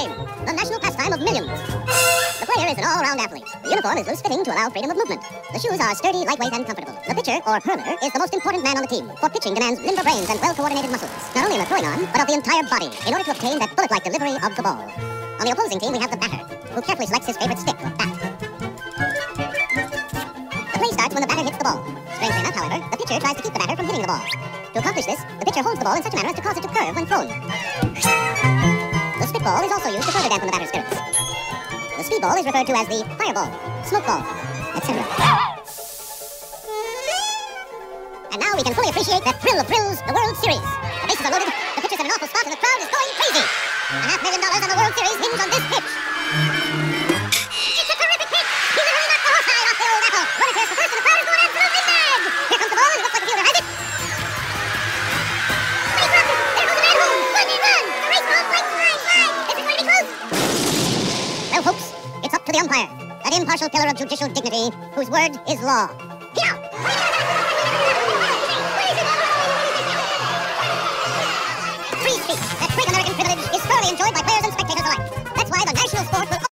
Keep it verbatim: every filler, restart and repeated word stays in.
game, the national pastime of millions. The player is an all-round athlete. The uniform is loose-fitting to allow freedom of movement. The shoes are sturdy, lightweight, and comfortable. The pitcher, or hurler, is the most important man on the team, for pitching demands limber brains and well-coordinated muscles, not only in the throwing arm, but of the entire body, in order to obtain that bullet-like delivery of the ball. On the opposing team, we have the batter, who carefully selects his favorite stick, or bat. The play starts when the batter hits the ball. Strangely enough, however, the pitcher tries to keep the batter from hitting the ball. To accomplish this, the pitcher holds the ball in such a manner as to cause it to curve when thrown. The spitball is also used to further dampen the batter's spirits. The speedball is referred to as the fireball, smokeball, et cetera. And now we can fully appreciate that thrill of thrills, the World Series. The bases are loaded, the pitcher's in an awful spot, and the crowd is going crazy. A half million dollars on the World Series hinge on this pitch. It's a terrific hit! He literally knocked the horsehide off the old apple. Runner clears for first, and the crowd is going absolutely mad. Here comes the ball, and it looks like the fielder has it. But he dropped it. There goes the man home. One and run. The race ball flies, flies, flies. This is going to be close. Well, folks, it's up to the umpire, that impartial pillar of judicial dignity, whose word is law. Get out! Free speech, that great American privilege, is thoroughly enjoyed by players and spectators alike. That's why the national sport will